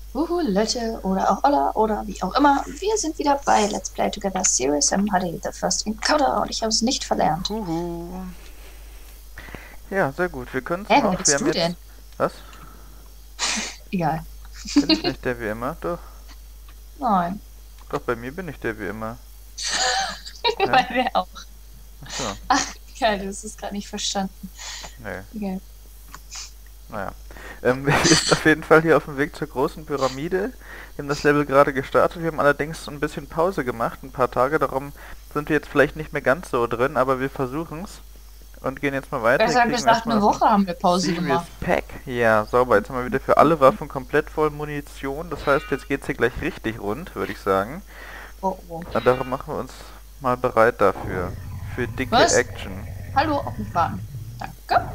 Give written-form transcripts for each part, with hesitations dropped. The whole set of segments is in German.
Leute oder auch Olla oder wie auch immer. Wir sind wieder bei Let's Play Together Serious MHD, The First Encounter und ich habe es nicht verlernt. Huhu. Ja, sehr gut. Wir können es Hä, wer noch. Wir bist haben du denn? jetzt... Was? Egal. Bin ich nicht der wie immer? Doch. Nein. Doch, bei mir bin ich der wie immer. Hä? Bei mir auch. Ach so. Ach, egal, du hast es gerade nicht verstanden. Nee. Egal. Naja. Wir sind auf jeden Fall hier auf dem Weg zur großen Pyramide. Wir haben das Level gerade gestartet. Wir haben allerdings ein bisschen Pause gemacht, ein paar Tage. Darum sind wir jetzt vielleicht nicht mehr ganz so drin, aber wir versuchen es. Und gehen jetzt mal weiter. Hier Besser kriegen wir gesagt, erstmal eine noch ein Woche haben wir Pause Serious gemacht. Pack. Ja, sauber. Jetzt haben wir wieder für alle Waffen komplett voll Munition. Das heißt, jetzt geht's hier gleich richtig rund, würde ich sagen. Oh, oh. Und darum machen wir uns mal bereit dafür. Für dicke Was? Action. Hallo, auf mich warten. Danke.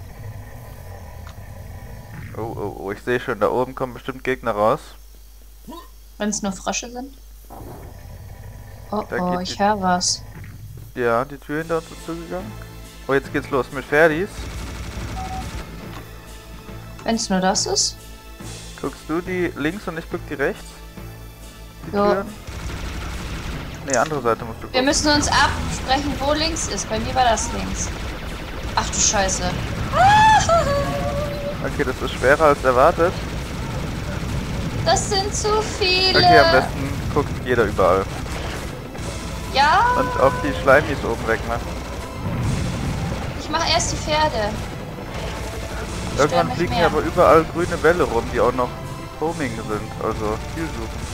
Oh, oh, oh, ich sehe schon, da oben kommen bestimmt Gegner raus. Wenn es nur Frösche sind. Oh, Da oh, geht ich höre was. Ja, die Tür hinter uns ist zugegangen. Oh, jetzt geht's los mit Ferdis. Wenn es nur das ist. Guckst du die links und ich guck die rechts? Die Jo. Türen? Ne, andere Seite musst du Wir gucken. müssen uns absprechen, wo links ist. Bei mir war das links. Ach du Scheiße. Okay, das ist schwerer als erwartet. Das sind zu viele. Okay, am besten guckt jeder überall. Ja, Und auf die Schleimis oben wegmachen. ich mache erst die Pferde. Ich Irgendwann stell mich fliegen hier mehr. aber überall grüne Bälle rum, die auch noch homing sind, also viel suchen.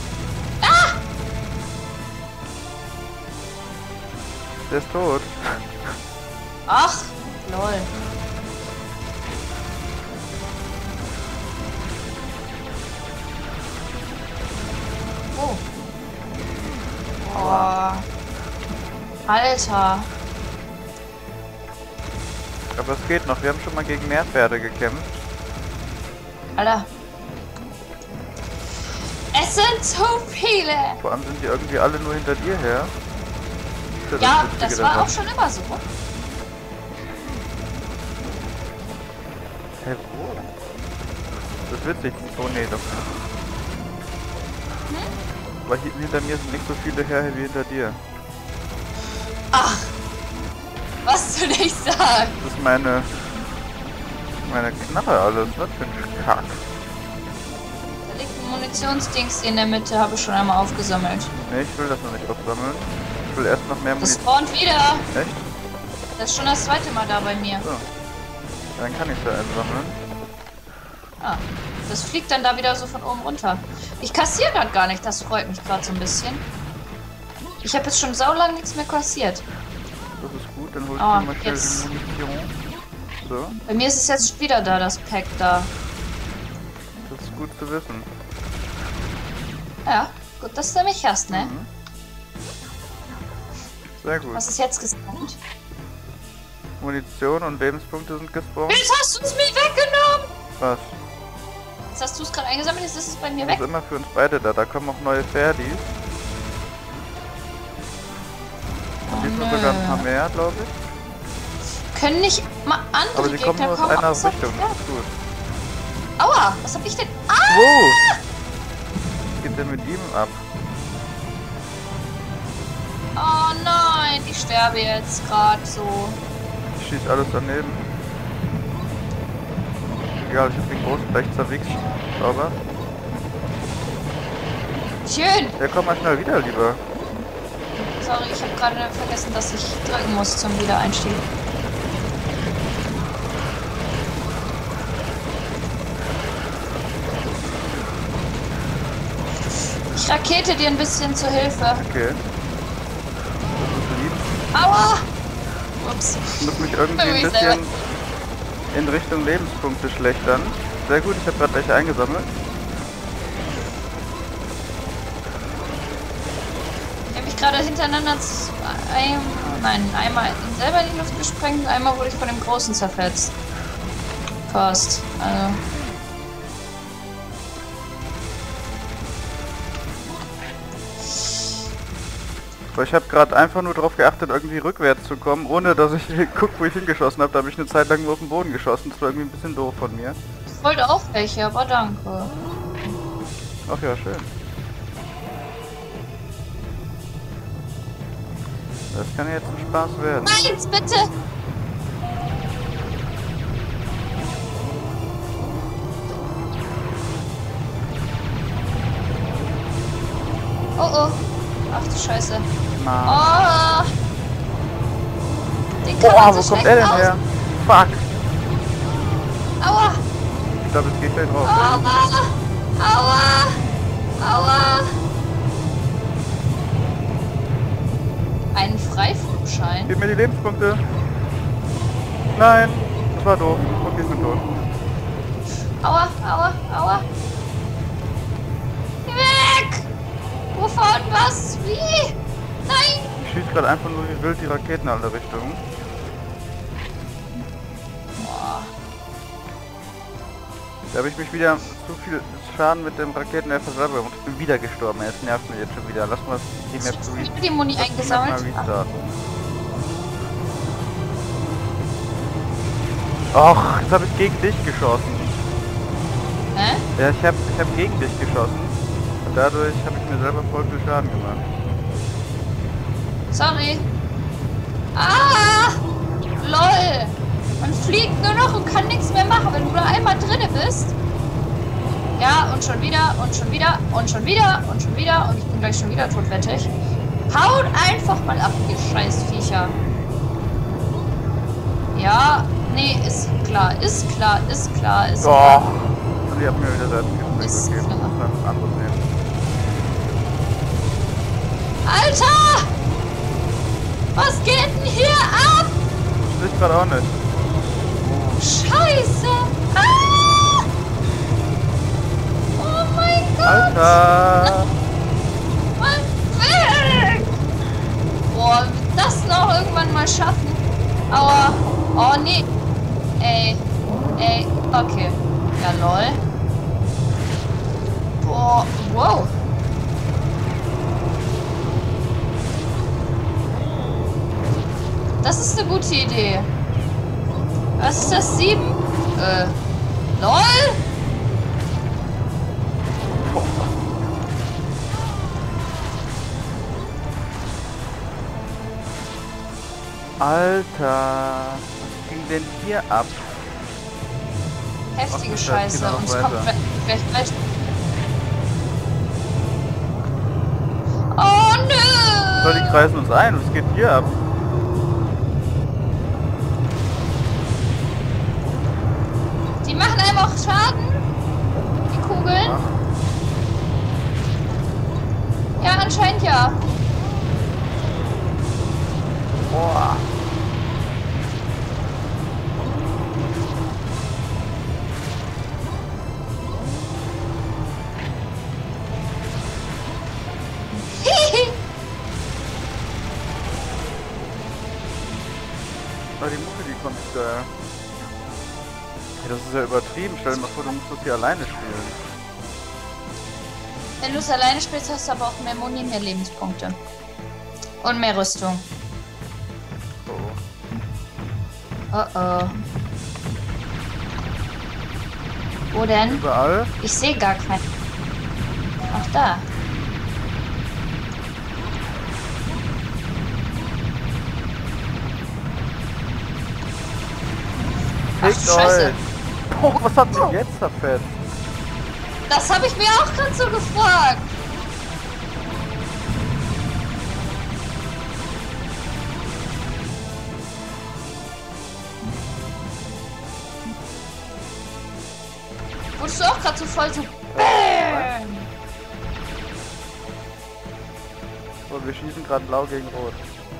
Der ist tot. Ach, lol. Oh. Oh. Alter. Aber es geht noch, wir haben schon mal gegen mehr Pferde gekämpft. Alter. Es sind zu viele. Vor allem sind die irgendwie alle nur hinter dir her. Das ist Ja, Witzige das war daran. auch schon immer so. Hä, wo? Das ist witzig. Oh nee, doch. Aber hier, hinter mir sind nicht so viele her wie hinter dir. Ach. Was du nicht sagst. Das ist meine Knarre alles, was für ein Kack. Da liegt ein Munitionsdings in der Mitte, habe ich schon einmal aufgesammelt. Ne, ich will das noch nicht aufsammeln. Ich will erst noch mehr Das Munition. spawnt wieder. Echt? Das ist schon das zweite Mal da bei mir. So. Dann kann ich da einsammeln. Ah, das fliegt dann da wieder so von oben runter. Ich kassiere gerade gar nicht, das freut mich gerade so ein bisschen. Ich habe jetzt schon saulang nichts mehr kassiert. Das ist gut, dann hol ich Ah, mir mal schnell jetzt. die Munition. So, Bei mir ist es jetzt wieder da, das Pack da. das ist gut zu wissen. Ja, gut, dass du mich hast, ne? Mhm. Sehr gut. Was ist jetzt gespawnt? Munition und Lebenspunkte sind gespawnt. Jetzt hast du es mir weggenommen! Was? Jetzt hast du es gerade eingesammelt, jetzt ist es bei mir Das weg. ist immer für uns beide da. Da kommen auch neue Ferdis. Und diesmal nö. sogar ein paar mehr, glaube ich. Können nicht mal andere Aber sie kommen Gegner nur aus kommen, einer außer Richtung. Pferd. Das ist gut. Aua, was hab ich denn? Ah! Wow! Was geht denn mit ihm ab? Oh nein, ich sterbe jetzt gerade so. Ich schieß alles daneben. Egal, ich hab den großen gleich zerwichst. Sauber. Schön. Ja, komm mal schnell wieder, lieber. Sorry, ich habe gerade vergessen, dass ich drücken muss zum Wiedereinstieg. Ich rakete dir ein bisschen zur Hilfe. Okay. Das ist lieb. Aua! Ups. Ich muss mich irgendwie ein bisschen in Richtung Lebenspunkte schlechtern. Sehr gut, ich habe gerade welche eingesammelt. Ich habe mich gerade hintereinander einmal selber in die Luft gesprengt, einmal wurde ich von dem Großen zerfetzt. Fast. Also. Aber ich habe gerade einfach nur darauf geachtet, irgendwie rückwärts zu kommen, ohne dass ich guck, wo ich hingeschossen habe. Da habe ich eine Zeit lang nur auf den Boden geschossen. Das war irgendwie ein bisschen doof von mir. Ich wollte auch welche, aber danke. Ach ja, schön. Das kann jetzt ein Spaß werden. Meins, bitte! Oh oh. Ach du Scheiße. Mann. Oh! Den kann Boah, man wo so kommt schlecht er denn aus. her? Fuck. Aua! Ich glaube, es geht gleich drauf. Aua! Aua! Aua! Einen Freiflugschein? Gib mir die Lebenspunkte. Nein, das war doof. Okay, ich bin tot. Aua, aua, aua. Geh weg! Wovon? Was? Wie? Nein! Ich schieße gerade einfach nur wie wild die Raketen in alle Richtungen. Boah. Da habe ich mich wieder zu viel Schaden mit dem Raketenwerfer selber gemacht. Ich bin wieder gestorben. Es nervt mich jetzt schon wieder. Lass mal das Team jetzt Ich habe die Muni eingesammelt. mal restarten. Och, jetzt habe ich gegen dich geschossen. Hä? Ja, ich hab gegen dich geschossen. Und dadurch habe ich mir selber voll viel Schaden gemacht. Sorry. Ah! LOL! Man fliegt nur noch und kann nichts mehr machen, wenn du da einmal drinne bist. Ja, und schon wieder, und schon wieder, und schon wieder, und schon wieder. Und ich bin gleich schon wieder totwettig. Haut einfach mal ab, ihr Scheißviecher. Ja, nee, ist klar, ist klar, ist klar, ist klar. Und die hat mir wieder Seiten Ist gegeben. klar. Muss man was anderes nehmen. Alter! Was geht denn hier ab? Ich gerade auch nicht. Scheiße! Ah! Oh mein Gott! Alter! Mann, weg! Boah, das noch irgendwann mal schaffen. Aua. Oh nee. Ey. Ey. Okay. Ja, lol. Boah. Wow. Das ist eine gute Idee. Was ist das? 7? LOL? Alter! Was ging denn hier ab? Heftige Ach, Scheiße. geht noch Und es weiter. kommt gleich. Oh nö! So, die kreisen uns ein. Was geht hier ab? Die machen einem auch Schaden. Die Kugeln. Ach, Ja, anscheinend ja. boah. Oh, die Mucke, die kommt da. Hey, das ist ja übertrieben. Stell dir mal vor, du musst das hier alleine spielen. Wenn du es alleine spielst, hast du aber auch mehr Muni, mehr Lebenspunkte. Und mehr Rüstung. Oh. Oh oh. Wo denn? Überall? Ich sehe gar keinen. Ach, da. Ach, Fickt Scheiße. euch! Oh, was hat mich jetzt zerfetzt? Das habe ich mir auch gerade so gefragt. Wurdest du auch gerade so voll so... Bam! So, wir schießen gerade blau gegen rot.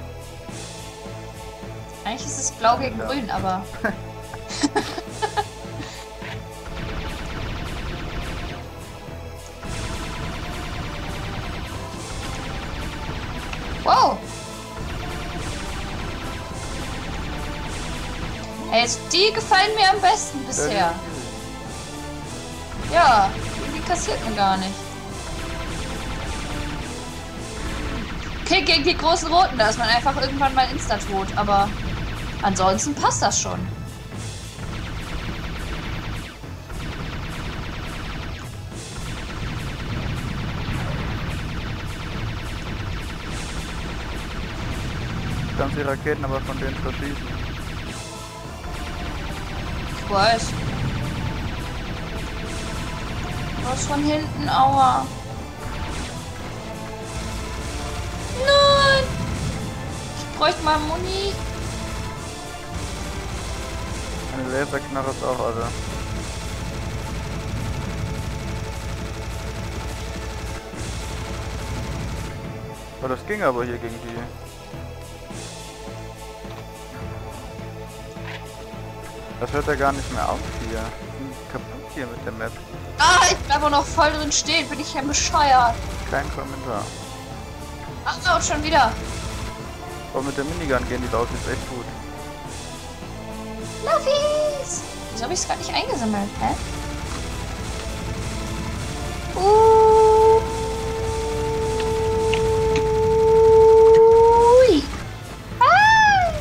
Eigentlich ist es blau gegen Ja. grün, aber... Wow! Ey, die gefallen mir am besten bisher. Ja, die kassiert man gar nicht. Okay, gegen die großen Roten, da ist man einfach irgendwann mal insta-tot, aber ansonsten passt das schon. kannst die Raketen aber von denen verschießen. Ich weiß. Was von hinten, aua. Nein! Ich bräuchte mal Muni. Eine Laserknarre ist auch alle. Oh, das ging aber hier gegen die. Das hört ja gar nicht mehr auf hier. Ich bin kaputt hier mit der Map. Ah, ich bleib auch noch voll drin stehen. Bin ich ja bescheuert. Kein Kommentar. Ach, und schon wieder. Aber mit der Minigun gehen die Laufis echt gut. Luffies! Wieso habe ich es gerade nicht eingesammelt, hä? Ui! Ah!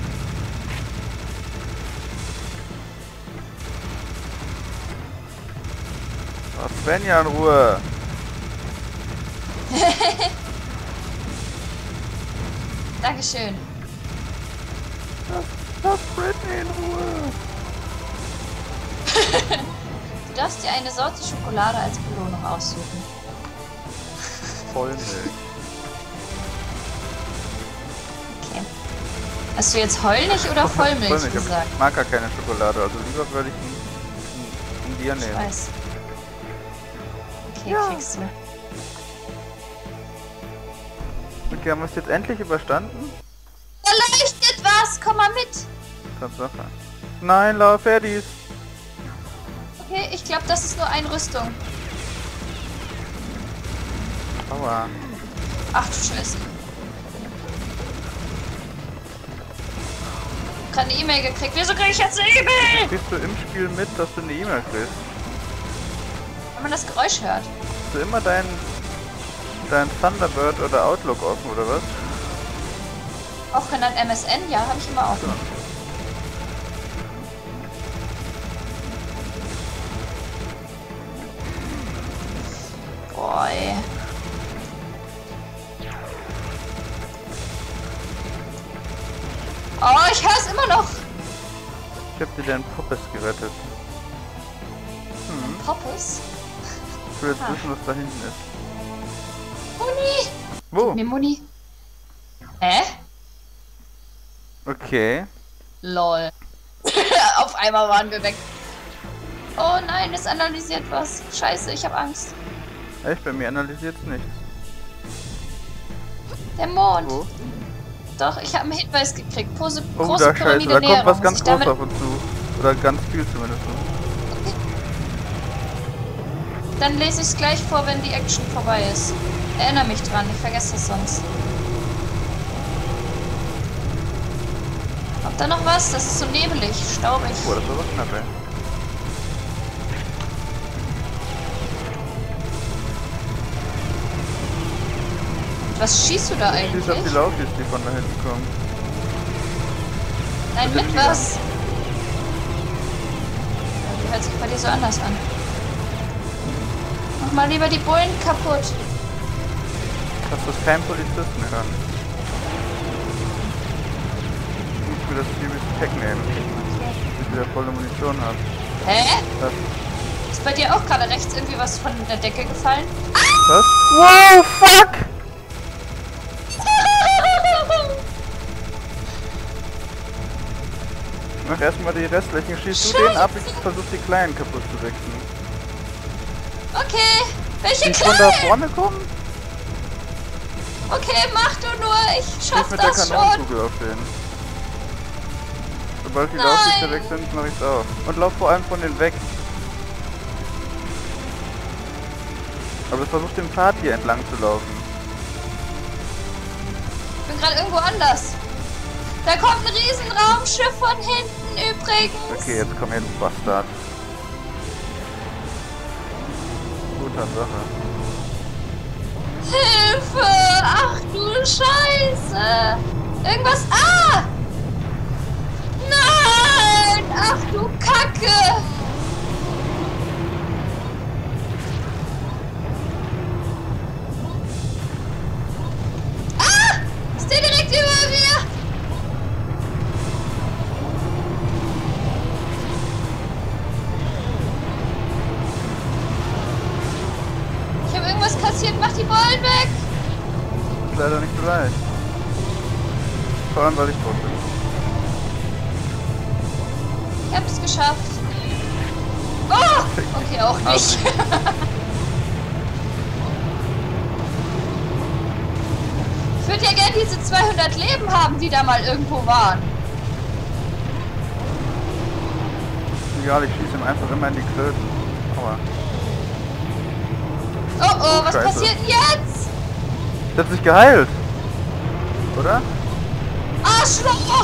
Lass Svenja in Ruhe. Dankeschön. Lass Britney in Ruhe. Du darfst dir eine Sorte Schokolade als Belohnung aussuchen. Vollmilch. Okay. Hast du jetzt Heulmilch oder Vollmilch gesagt? Ich mag gar keine Schokolade, also lieber würde ich ein Bier Ich nehmen. weiß. Okay, Ja. kriegst du. Okay, haben wir es jetzt endlich überstanden? Da leuchtet was! Komm mal mit! Tatsache. Nein, lauf Ferdies. Okay, ich glaube, das ist nur Einrüstung. Aua. Ach du Scheiße. Ich hab grad eine E-Mail gekriegt. Wieso krieg ich jetzt eine E-Mail? Kriegst du im Spiel mit, dass du eine E-Mail kriegst? Wenn man das Geräusch hört. Hast du immer dein Thunderbird oder Outlook offen, oder was? Auch genannt MSN? Ja, habe ich immer offen. Boah, ey. Oh, ich höre es immer noch. Ich hab dir deinen Poppes gerettet. Poppes? Ich will jetzt wissen, was da hinten ist. Muni! Wo? Mir Muni. Hä? Okay. Lol. Auf einmal waren wir weg. Oh nein, es analysiert was. Scheiße, ich habe Angst. Echt, bei mir analysiert es nichts. Der Mond. Wo? Doch, ich habe einen Hinweis gekriegt. Große Oh, da scheiße, Pyramide da kommt Näherung. was ganz Sich Großes damit- auf uns zu. Oder ganz viel zumindest. Dann lese ich es gleich vor, wenn die Action vorbei ist. Erinnere mich dran, ich vergesse es sonst. Kommt da noch was? Das ist so nebelig, staubig. Boah, das war was knapp, ey. Was schießt du da Ich schieß auf die eigentlich? Laufis, die von da hinten kommen. Nein, mit mit der was? Ja, die hört sich bei dir so anders an. Mach mal lieber die Bullen kaputt. Dass das kein Polizisten kann. Ich muss mir das Series Pack nehmen, dass ich wieder volle Munition habe. Hä? Was? Ist bei dir auch gerade rechts irgendwie was von der Decke gefallen? Was? Wow, fuck! Mach erstmal die restlichen. Schießt du den ab, ich versuch die Kleinen kaputt zu wechseln. Okay, welche Die von da Kleinen? vorne kommen? Okay, mach du nur, ich Schieß schaff mit der das schon. Kanonenkugel auf den. Sobald die Laufschüsse weg sind, mach ich's auch. Und lauf vor allem von denen weg. Aber versuch den Pfad hier entlang zu laufen. Ich bin gerade irgendwo anders. Da kommt ein Riesenraumschiff von hinten übrigens. Okay, jetzt komm jetzt, Bastard. Guter Sache. Hilfe! Ach du Scheiße! Irgendwas. Ah! Nein! Ach du Kacke! Ah! Ist der direkt über mir? passiert? Mach die Bollen weg! Ist leider nicht so leicht. Vor allem, weil ich tot bin. Ich hab's geschafft. Oh! Okay, auch nicht. Ich würde ja gerne diese 200 Leben haben, die da mal irgendwo waren. Egal, ich schieße ihm einfach immer in die Klöten. Aua. Oh oh, was Scheiße. passiert denn jetzt? Der hat sich geheilt. Oder? Arschloch!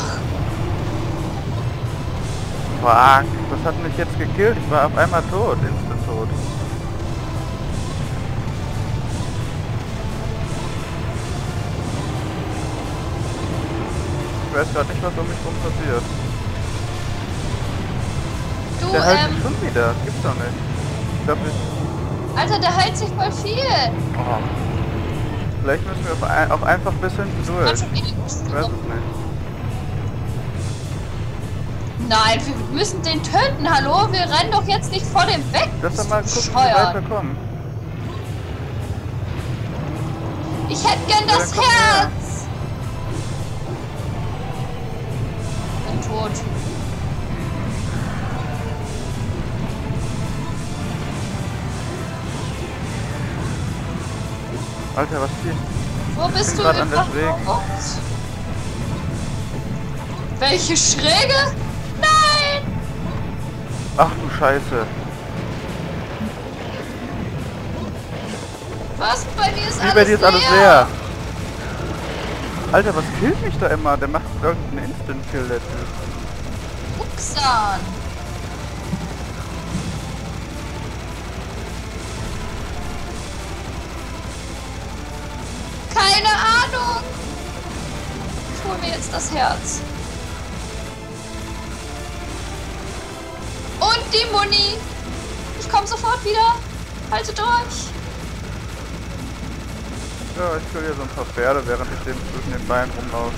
Fuck, das hat mich jetzt gekillt. Ich war auf einmal tot, instant tot. Ich weiß gerade nicht, was um mich rum passiert. Du, Der heilt sich schon wieder. Gibt's doch nicht. Ich glaube, Alter, der heilt sich voll viel. oh. Vielleicht müssen wir auch einfach ein bisschen durch. Kann schon wieder- Ich weiß es nicht. Nein, wir müssen den töten. Hallo, wir rennen doch jetzt nicht vor dem weg. Lass doch mal gucken, wie wir Bescheuert. weiterkommen. Ich hätte gern das Ja, komm her. Herz. Bin tot. Alter, was hier? Wo bist bin du grad an der überhaupt? Schrägen. Welche Schräge? Nein! Ach du Scheiße. Was? Bei dir ist Wie alles bei dir ist alles leer. leer. Alter, was killt mich da immer? Der macht irgendeinen Instant-Kill, der Typ. Upsan. Keine Ahnung. Ich hol mir jetzt das Herz. Und die Muni. Ich komme sofort wieder. Haltet euch. Ja, ich kill hier so ein paar Pferde, während ich dem zwischen den Beinen rumlaufe.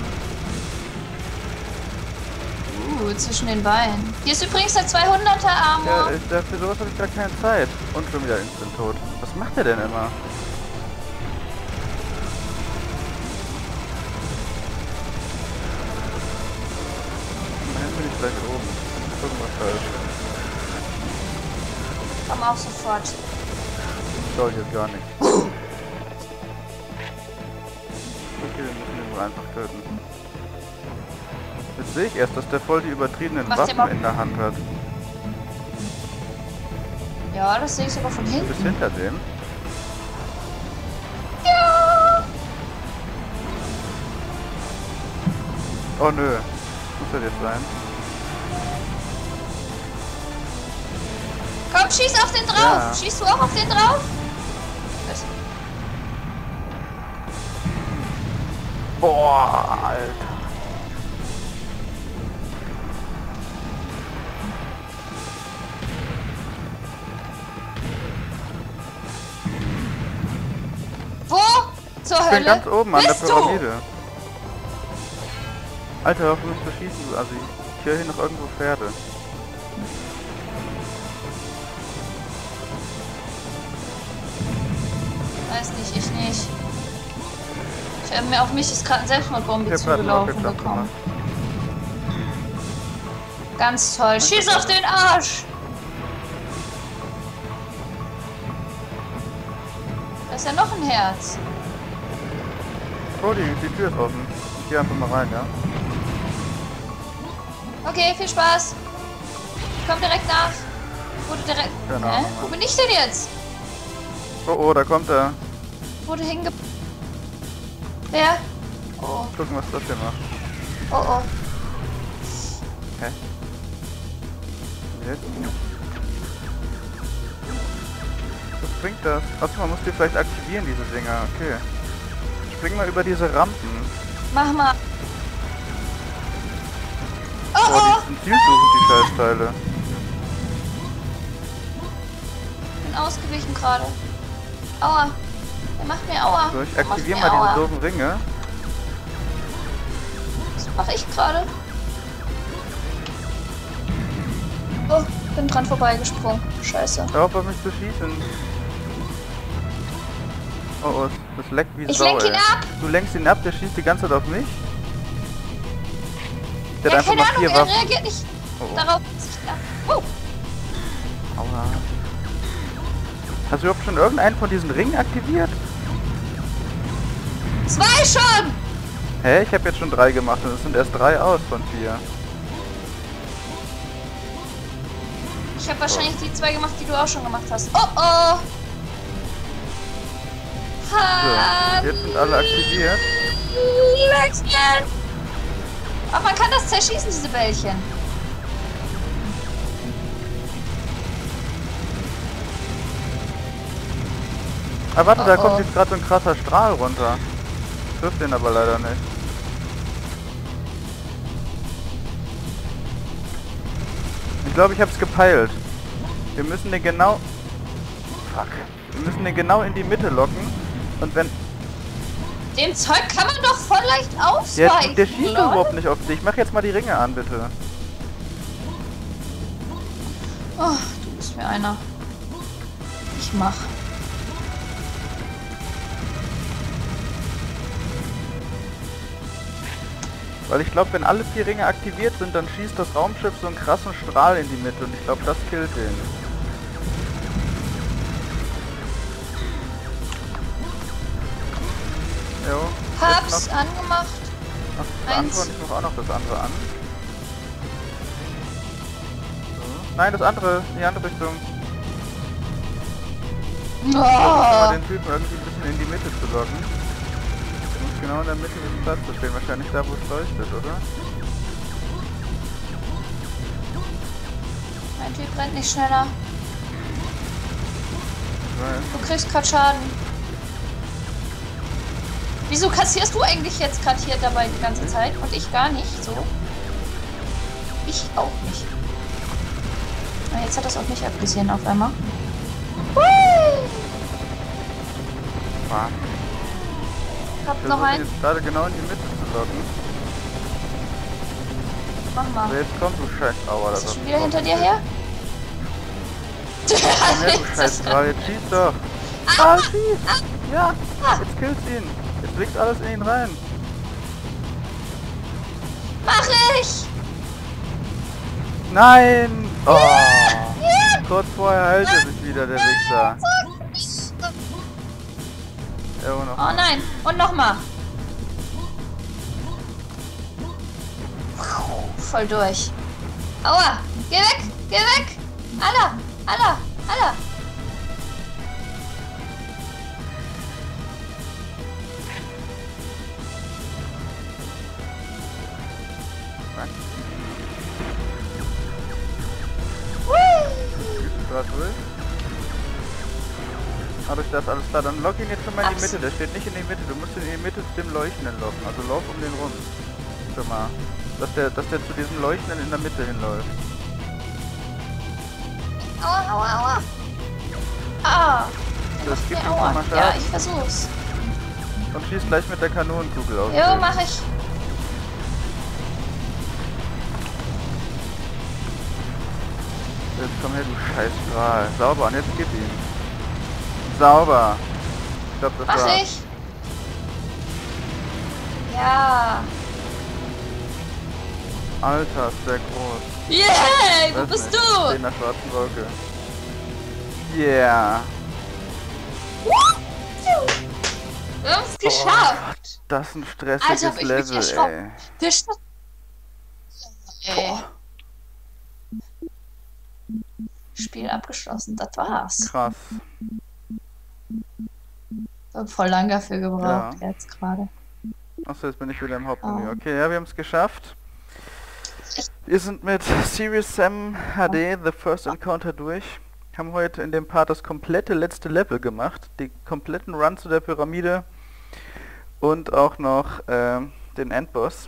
Zwischen den Beinen. Hier ist übrigens der 200er Armor. Ja, für sowas habe ich gar keine Zeit. Und schon wieder instant tot. Was macht der denn immer? Jetzt bin ich gleich oben. Irgendwas falsch. Komm auch sofort. Soll jetzt gar nicht. Okay, wir müssen den wohl einfach töten. Jetzt sehe ich erst, dass der voll die übertriebenen Mach dir mal- Waffen in der Hand hat. Ja, das sehe ich sogar von Bis hinten. hinter dem. Ja. Oh nö. Muss das jetzt sein? Komm, schieß auf den drauf. Ja. Schießt du auch auf den drauf? Gut. Boah, Alter. Wo? Zur Ich bin Hölle? ganz oben an der Bist du? Pyramide. Alter, hör auf mich zu schießen, du Assi. Ich höre hier noch irgendwo Pferde. Weiß nicht, ich nicht. Auf mich ist gerade ein Selbstmordbombe Ich hab grad einen zugelaufen Rocket Jump gekommen. gemacht. Ganz toll. Schieß auf den Arsch! Da ist ja noch ein Herz. Oh, die Tür ist offen. Ich geh einfach mal rein, ja? Okay, viel Spaß. Ich komm direkt nach. Wurde direkt... Keine Hä? Ahnung. Wo bin ich denn jetzt? Oh, oh, da kommt er. Wurde hinge... Wer? Oh, Gucken, was das hier macht. oh, oh. Hä? Jetzt? Was bringt das? Achso, man muss die vielleicht aktivieren, diese Dinger. Okay. Spring mal über diese Rampen. Mach mal. Oh, Oh, oh. die sind zielsuchend, die Scheißteile. Bin ausgewichen gerade. Aua. Der macht mir Aua. So, ich Der macht aktiviere mir mal Aua. diese doofen Ringe. Was mache ich gerade? Oh, bin dran vorbeigesprungen. Scheiße. Hör auf mich zu schießen. Oh, das leckt wie Ich Sau, lenk ihn ey. ab! Du lenkst ihn ab, der schießt die ganze Zeit auf mich? Der Ja, hat einfach keine mal Ahnung, 4 er Waffen. reagiert nicht Oh, oh. darauf. dass ich da- Oh, Aua. Hast du überhaupt schon irgendeinen von diesen Ringen aktiviert? 2 schon! Hä? Ich habe jetzt schon 3 gemacht und es sind erst 3 aus von 4. Ich habe wahrscheinlich die 2 gemacht, die du auch schon gemacht hast. Oh oh! So, jetzt sind alle aktiviert. Wechseln! Aber man kann das zerschießen, diese Bällchen. Ah, warte, da Oh, kommt oh. jetzt gerade so ein krasser Strahl runter. Trifft den aber leider nicht. Ich glaube, ich habe es gepeilt. Wir müssen den genau... Fuck. Wir müssen den genau in die Mitte locken. Und wenn... Dem Zeug kann man doch voll leicht Der, ausweichen. der schießt lol. überhaupt nicht auf dich. Mach jetzt mal die Ringe an, bitte. Oh, du bist mir einer. Ich mach. Weil ich glaube, wenn alle 4 Ringe aktiviert sind, dann schießt das Raumschiff so einen krassen Strahl in die Mitte. Und ich glaube, das killt den. Jo. Hab's Jetzt noch angemacht. das andere Eins. und ich mache auch noch das andere an. So. Nein, das andere, in die andere Richtung. Ich versuche mal Oh. den Typen irgendwie ein bisschen in die Mitte zu locken. Der muss genau in der Mitte des Platzes stehen. Wahrscheinlich da, wo es leuchtet, oder? Mein Typ rennt nicht schneller. Ich weiß. Du kriegst grad Schaden. Wieso kassierst du eigentlich jetzt gerade hier dabei die ganze Zeit und ich gar nicht? So. Ich auch nicht. Ah, jetzt hat das auf mich abgesehen auf einmal. Hui! Fuck. Hab Ich noch versuche einen. jetzt gerade genau in die Mitte zu locken. Mach Aber mal. jetzt kommt du Scheiß. Aua, Ist das er schon wieder hinter dir her? Komm her, du Scheiß Strahl, jetzt schieß doch. Ah, schieß! Ja, jetzt killst ihn. Jetzt fliegt alles in ihn rein. Mach ich! Nein! Oh! Ja! Kurz vorher heilt er sich wieder, der Wichser. Ja, noch. Oh nein! Und nochmal! Voll durch. Aua! Geh weg! Geh weg! Alla! Alla! Alla! Gerade durch. Aber ich das alles klar, dann lock ihn jetzt schon mal in die Mitte. Der steht nicht in die Mitte. Du musst ihn in die Mitte zu dem Leuchtenden locken. Also lauf um den rum. Schon mal. Dass der zu diesem Leuchtenden in der Mitte hinläuft. Aua, aua, aua! Ah! Das gibt ihm Aua. schon mal Ja, Schaden. ich versuch's. Und schießt gleich mit der Kanonenkugel auf. Jo, mach ich. Jetzt komm her, du scheiß Strahl. Sauber, und jetzt gib ihn. Sauber. Ich glaube, das Mach war's. ich. Ja. Alter, ist der groß. Yay! Wo Weiß bist nicht. Ich steh du? in der schwarzen Wolke. Yeah. Wir haben's geschafft. Das ist ein stressiges Alter, hab ich mich Level, erschrocken. ey. Wir schaffen. Ey. Spiel abgeschlossen, das war's. Krass. Hab voll lang dafür gebraucht jetzt gerade. Achso, jetzt bin ich wieder im Hauptmenü. Oh. Okay, ja, wir haben es geschafft. Wir sind mit Serious Sam HD The First Encounter durch. Haben heute in dem Part das komplette letzte Level gemacht. Die kompletten Run zu der Pyramide. Und auch noch den Endboss.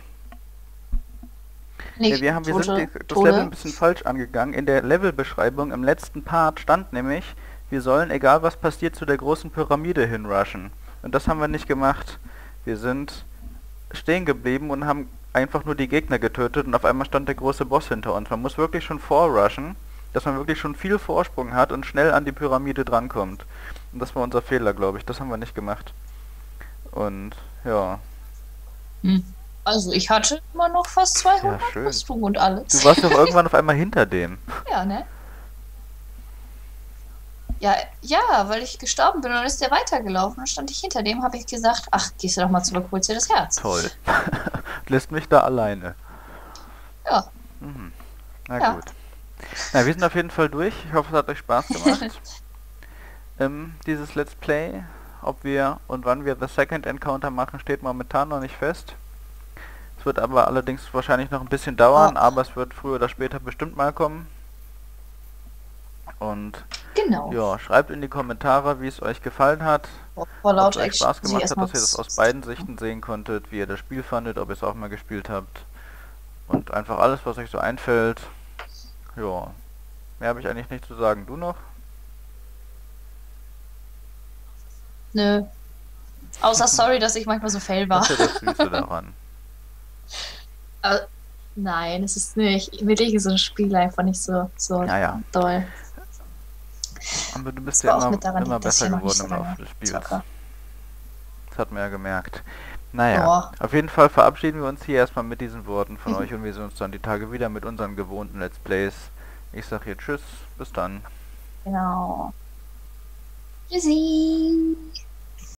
Nicht Wir sind das Level ein bisschen falsch angegangen. In der Levelbeschreibung im letzten Part stand nämlich, wir sollen, egal was passiert, zu der großen Pyramide hinrushen. Und das haben wir nicht gemacht. Wir sind stehen geblieben und haben einfach nur die Gegner getötet und auf einmal stand der große Boss hinter uns. Man muss wirklich schon vorrushen. dass man wirklich schon viel Vorsprung hat und schnell an die Pyramide drankommt. Und das war unser Fehler, glaube ich. Das haben wir nicht gemacht. Und ja, Hm. Also ich hatte immer noch fast ja 200 schön. Rüstung und alles. Du warst doch irgendwann auf einmal hinter dem. Ja, ne? Ja, ja, weil ich gestorben bin und dann ist der weitergelaufen. Dann stand ich hinter dem, habe ich gesagt, ach, gehst du doch mal zurück, holst dir das Herz. Toll. Lässt mich da alleine. Ja, Mhm. Na ja. gut. Na, wir sind auf jeden Fall durch. Ich hoffe, es hat euch Spaß gemacht. Dieses Let's Play. Ob wir und wann wir The Second Encounter machen, steht momentan noch nicht fest. Es wird aber allerdings wahrscheinlich noch ein bisschen dauern, aber es wird früher oder später bestimmt mal kommen. Und Genau. ja, schreibt in die Kommentare, wie es euch gefallen hat. Vor Ob laut es euch Spaß sie gemacht hat, erstmal dass ihr das aus beiden Sichten sehen konntet, wie ihr das Spiel fandet, ob ihr es auch mal gespielt habt. Und einfach alles, was euch so einfällt. Ja, mehr habe ich eigentlich nicht zu sagen. Du noch? Nö. Außer sorry, dass ich manchmal so fail war. Das ist ja das Süße daran. Nein, es ist nicht. Wirklich so ein Spiel einfach nicht so Ja. doll. Aber du bist Das war ja auch mit daran, immer dass besser ich noch nicht geworden so im Laufe lange des Spiels. zocke. Das hat man ja gemerkt. Naja, Boah. auf jeden Fall verabschieden wir uns hier erstmal mit diesen Worten von euch und wir sehen uns dann die Tage wieder mit unseren gewohnten Let's Plays. Ich sag hier Tschüss, bis dann. Genau. Tschüssi.